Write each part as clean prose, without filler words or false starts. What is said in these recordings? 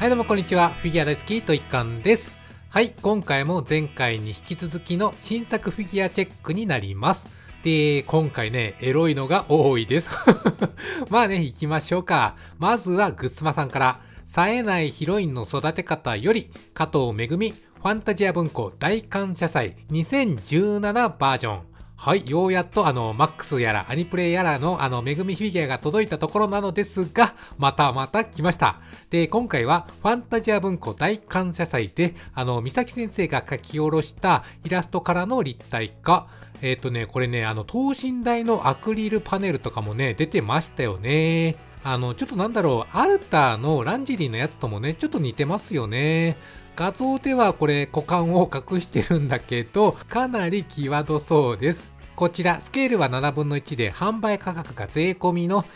はい、どうもこんにちは。フィギュア大好きと一貫です。はい、今回も前回に引き続きの新作フィギュアチェックになります。で、今回ね、エロいのが多いです。まあね、行きましょうか。まずはグッスマさんから、冴えないヒロインの育て方より、加藤めぐみ、ファンタジア文庫大感謝祭2017バージョン。はい、ようやっとマックスやらアニプレイやらのめぐみフィギュアが届いたところなのですが、また来ました。で、今回はファンタジア文庫大感謝祭で、三崎先生が書き下ろしたイラストからの立体化。これね、等身大のアクリルパネルとかもね、出てましたよね。ちょっとなんだろう、アルタのランジェリーのやつともね、ちょっと似てますよね。画像ではこれ股間を隠してるんだけど、かなり際どそうです。こちら、スケールは7分の1で販売価格が税込みの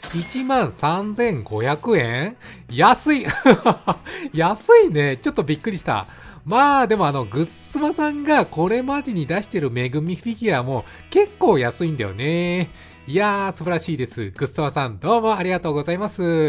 13,500 円？安い安いね。ちょっとびっくりした。まあでもグッスマさんがこれまでに出してるめぐみフィギュアも結構安いんだよね。いやー、素晴らしいです。グッスマさん、どうもありがとうございます。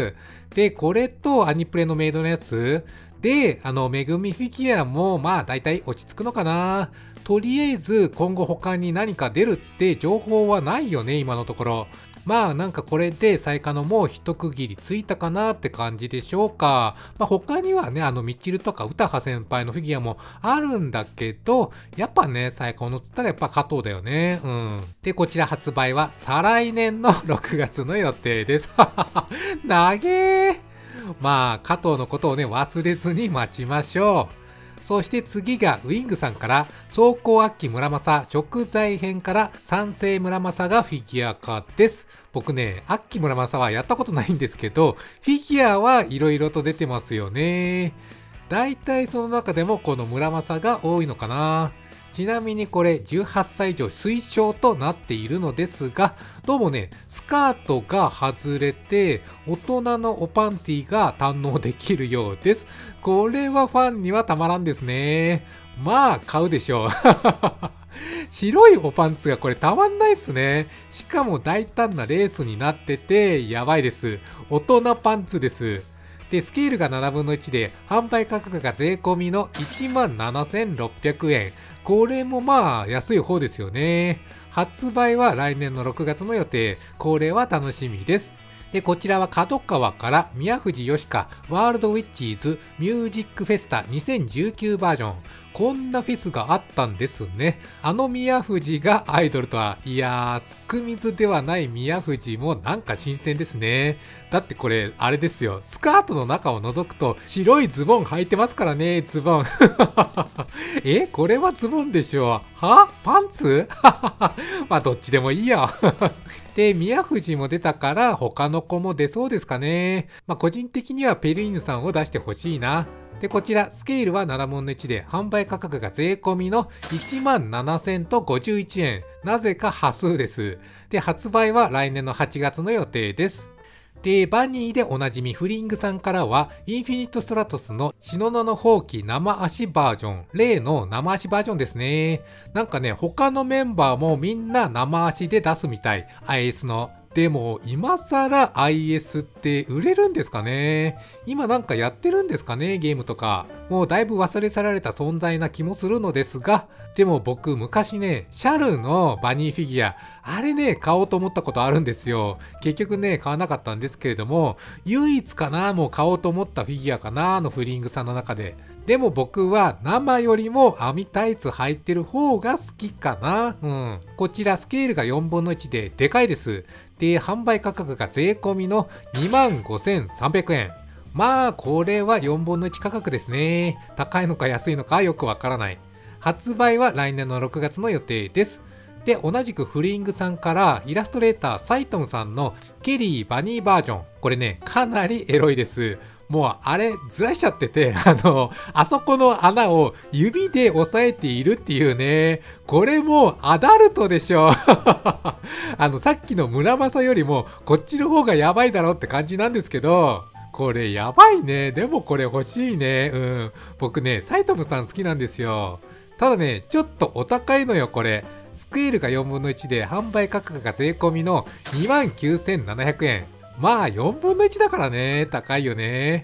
で、これとアニプレのメイドのやつで、めぐみフィギュアもまあ大体落ち着くのかな。とりあえず今後他に何か出るって情報はないよね、今のところ。まあなんかこれで最下のもう一区切りついたかなって感じでしょうか。まあ他にはね、ミッチルとか歌羽先輩のフィギュアもあるんだけど、やっぱね、最高のっつったらやっぱ加藤だよね。うん。で、こちら発売は再来年の6月の予定です。なげー。まあ、加藤のことをね、忘れずに待ちましょう。そして次がウィングさんから、走行秋村正食材編から三世村正がフィギュア化です。僕ね、秋村正はやったことないんですけど、フィギュアはいろいろと出てますよね。だいたいその中でもこの村正が多いのかな。ちなみにこれ18歳以上推奨となっているのですが、どうもね、スカートが外れて、大人のおパンティが堪能できるようです。これはファンにはたまらんですね。まあ、買うでしょう。白いおパンツがこれたまんないっすね。しかも大胆なレースになってて、やばいです。大人パンツです。で、スケールが7分の1で、販売価格が税込みの 17,600 円。これもまあ安い方ですよね。発売は来年の6月の予定。これは楽しみです。で、こちらは角川から宮藤よしかワールドウィッチーズミュージックフェスタ2019バージョン。こんなフェスがあったんですね。宮藤がアイドルとは、いやー、すくみずではない宮藤もなんか新鮮ですね。だってこれ、あれですよ。スカートの中を覗くと白いズボン履いてますからね、ズボン。これはズボンでしょう。はパンツまあ、どっちでもいいよ。で、宮藤も出たから他の子も出そうですかね。まあ、個人的にはペルイヌさんを出してほしいな。で、こちら、スケールは7分の1で、販売価格が税込みの 17,051 円。なぜか端数です。で、発売は来年の8月の予定です。で、バニーでおなじみフリングさんからは、インフィニットストラトスのシノノの放棄生足バージョン、例の生足バージョンですね。なんかね、他のメンバーもみんな生足で出すみたい。IS の。でも、今更 IS って売れるんですかね？今なんかやってるんですかね？ゲームとか。もうだいぶ忘れ去られた存在な気もするのですが、でも僕昔ね、シャルのバニーフィギュア、あれね、買おうと思ったことあるんですよ。結局ね、買わなかったんですけれども、唯一かな、もう買おうと思ったフィギュアかな、フリングさんの中で。でも僕は生よりも網タイツ履いてる方が好きかな。うん。こちらスケールが4分の1ででかいです。で、販売価格が税込みの 25,300 円。まあ、これは4分の1価格ですね。高いのか安いのかよくわからない。発売は来年の6月の予定です。で、同じくフリングさんからイラストレーターサイトンさんのケリーバニーバージョン。これね、かなりエロいです。もうあれずらしちゃってて、あそこの穴を指で押さえているっていうね。これもうアダルトでしょ。さっきの村正よりもこっちの方がやばいだろって感じなんですけど、これやばいね。でもこれ欲しいね。うん。僕ね、サイトムさん好きなんですよ。ただね、ちょっとお高いのよ、これ。スケールが4分の1で販売価格が税込みの 29,700 円。まあ4分の1だからね、高いよね。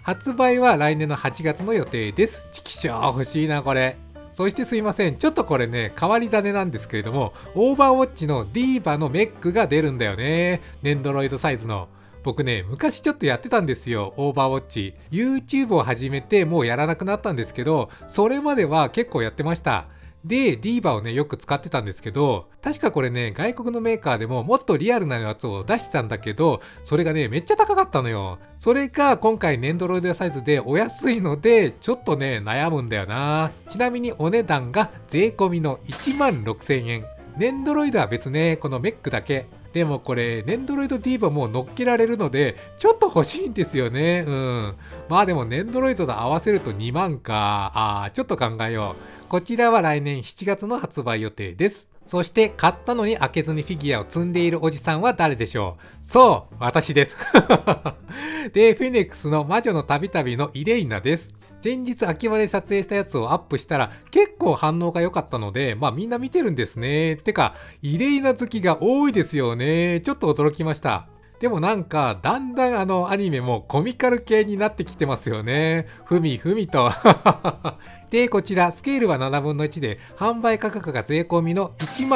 発売は来年の8月の予定です。チキショー欲しいなこれ。そしてすいません。ちょっとこれね、変わり種なんですけれども、オーバーウォッチのディーバのメックが出るんだよね。ネンドロイドサイズの。僕ね、昔ちょっとやってたんですよ、オーバーウォッチ。YouTube を始めてもうやらなくなったんですけど、それまでは結構やってました。で、ディーバをね、よく使ってたんですけど、確かこれね、外国のメーカーでももっとリアルなやつを出してたんだけど、それがね、めっちゃ高かったのよ。それが今回ネンドロイドサイズでお安いので、ちょっとね、悩むんだよな。ちなみにお値段が税込みの16,000円。ネンドロイドは別ね、このメックだけ。でもこれ、ネンドロイドディーバも乗っけられるので、ちょっと欲しいんですよね。まあでもネンドロイドと合わせると2万か。ちょっと考えよう。こちらは来年7月の発売予定です。そして買ったのに開けずにフィギュアを積んでいるおじさんは誰でしょう？そう、私です。で、フェネックスの魔女のたびたびのイレイナです。前日秋葉で撮影したやつをアップしたら結構反応が良かったので、まあみんな見てるんですね。てか、イレイナ好きが多いですよね。ちょっと驚きました。でもなんか、だんだんアニメもコミカル系になってきてますよね。ふみふみと。で、こちら、スケールは7分の1で、販売価格が税込みの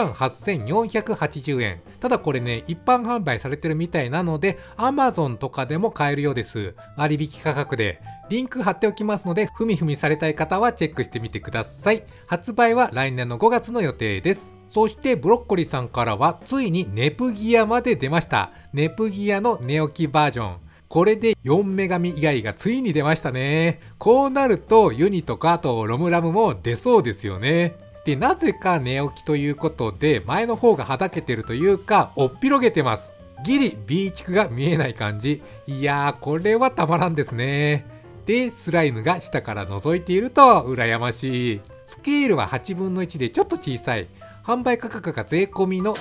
18,480 円。ただこれね、一般販売されてるみたいなので、Amazon とかでも買えるようです。割引価格で。リンク貼っておきますので、ふみふみされたい方はチェックしてみてください。発売は来年の5月の予定です。そしてブロッコリーさんからはついにネプギアまで出ました。ネプギアの寝起きバージョン。これで4女神以外がついに出ましたね。こうなるとユニとかあとロムラムも出そうですよね。で、なぜか寝起きということで前の方がはだけてるというかおっぴろげてます。ギリ B 地区が見えない感じ。いやーこれはたまらんですね。で、スライムが下から覗いていると羨ましい。スケールは8分の1でちょっと小さい。販売価格が税込みの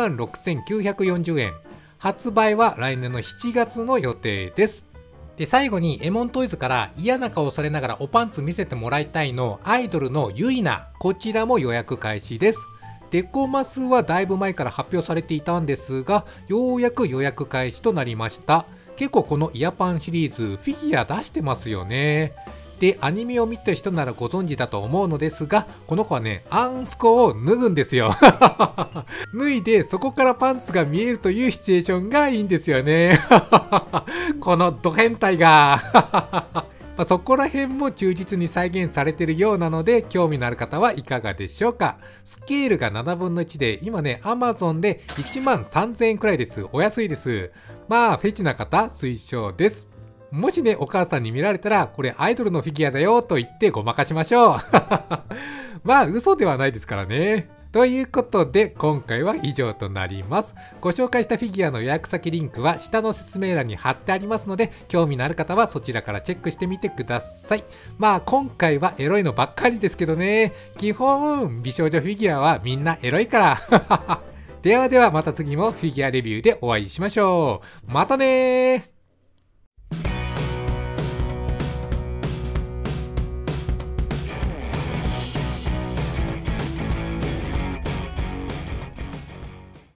16,940 円。発売は来年の7月の予定です。で、最後にエモントイズから嫌な顔されながらおパンツ見せてもらいたいのアイドルのユイナ。こちらも予約開始です。デコマスはだいぶ前から発表されていたんですが、ようやく予約開始となりました。結構このイヤパンシリーズフィギュア出してますよね。で、アニメを見た人ならご存知だと思うのですが、この子はね、アンスコを脱ぐんですよ。脱いで、そこからパンツが見えるというシチュエーションがいいんですよね。このド変態が。そこら辺も忠実に再現されているようなので、興味のある方はいかがでしょうか。スケールが7分の1で、今ね、Amazon で 13,000 円くらいです。お安いです。まあ、フェチな方、推奨です。もしね、お母さんに見られたら、これアイドルのフィギュアだよと言ってごまかしましょう。まあ、嘘ではないですからね。ということで、今回は以上となります。ご紹介したフィギュアの予約先リンクは下の説明欄に貼ってありますので、興味のある方はそちらからチェックしてみてください。まあ、今回はエロいのばっかりですけどね。基本、美少女フィギュアはみんなエロいから。ではではまた次もフィギュアレビューでお会いしましょう。またねー。